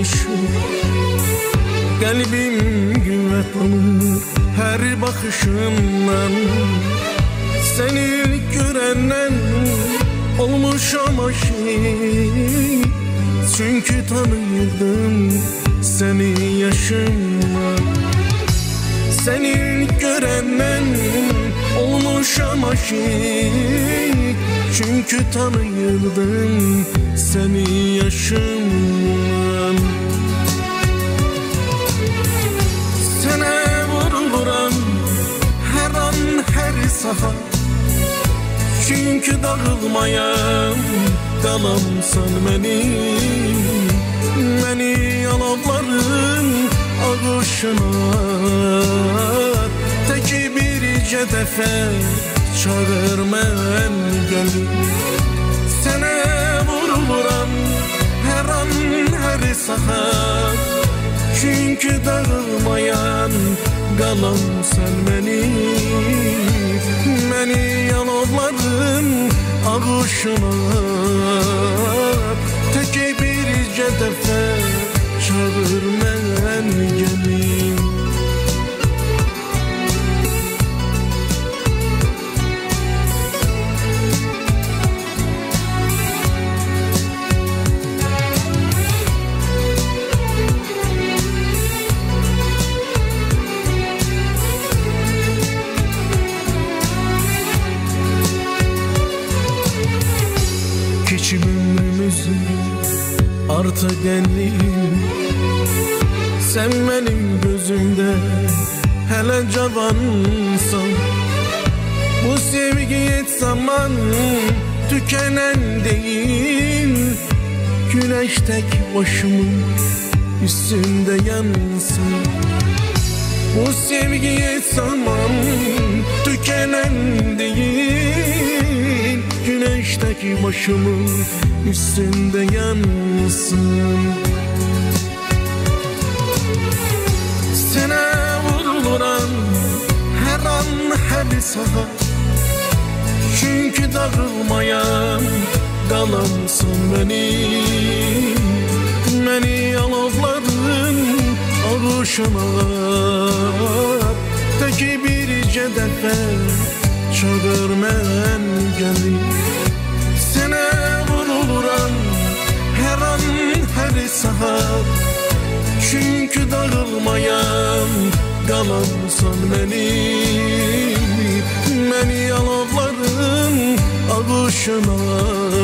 olmuşum. Kalbim güvetlanır her bakışından. Seni görenden olmuşam aşık. Çünkü tanıyordum seni yaşımdan. Seni görenden olmuşam aşık. Çünkü tanıyordum seni yaşımdan. Sana vuruluram her an her saat. Çünkü dağılmayan qalamsan məni yalanların ağışına. Teki bircə dəfə çağır mən gəlim. Sənə vuruluram hər an hər saat. Çünkü dağılmayan qalamsan məni yalanların ağışına. Teki bircə dəfə çağır mən gəlim. Keçib ömrümüzü artıq enliyim. Sen benim gözümde hele cavansan. Bu sevgi hiç zaman tükenen değil. Güneş tek başımın üstünde yansın. Bu sevgi hiç zaman tükenen değil. Güneş tek başımın üstünde yansın. Sana vuruluram her an her saat. Çünkü dağılmayan qalamsan məni yalanların ağışına. Teki bircə dəfə çağır mən gəlim. Sənə vuruluram her an her saat. Çünkü dağılmayan qalamsan məni yalanların ağışına.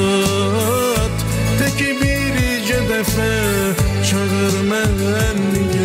Teki bircə dəfə çağır mən